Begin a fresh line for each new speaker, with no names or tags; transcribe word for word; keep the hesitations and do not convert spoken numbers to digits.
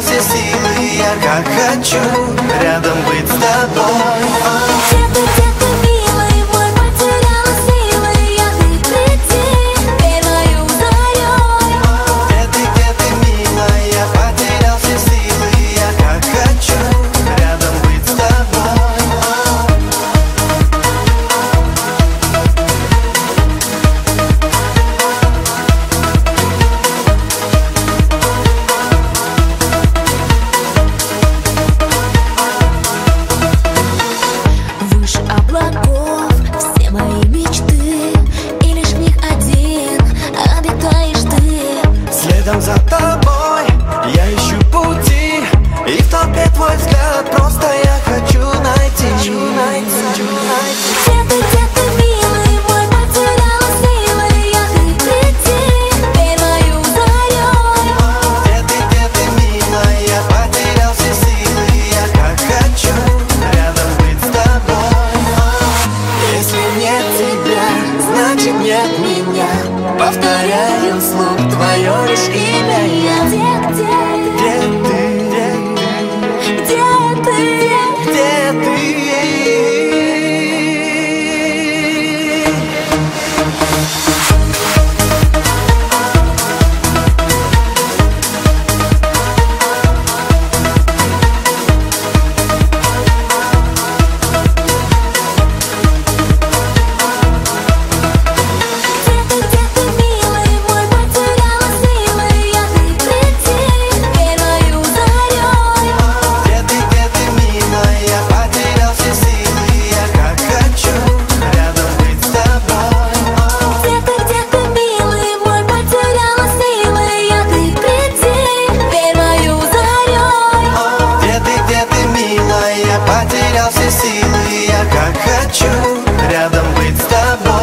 все силы, я как хочу рядом быть с тобой.
Где ты, где ты, милый мой, потеряла силы я, ты приди первою зарей.
Где ты, где ты, милая, я потерял все силы, я как хочу рядом быть с тобой.
Выше облаков все мои мечты, и лишь в них один обитаешь ты.
Следом за тобой я ищу пути, и в толпе твой взгляд просто я хочу найти. Хочу найти, хочу найти.
Где ты, где ты, милый мой, потеряла силы я, ты приди первою зарей.
Где ты, где ты, милая, я потерял все силы, я как хочу рядом быть с тобой. Если нет тебя, значит нет меня. Повторяю вслух твое лишь имя я.
Где, где,
Где ты, где ты,
где ты?
где ты?
Где ты, где ты, милый мой, потеряла силы я, ты приди первою зарей.
Где ты, где ты, милая, я потерял все силы, я как хочу рядом быть с тобой.
Где ты, где ты, милый мой, потеряла силы я, ты приди первою зарей.
Где ты, где ты, милая, я потерял все силы, я как хочу рядом быть с тобой.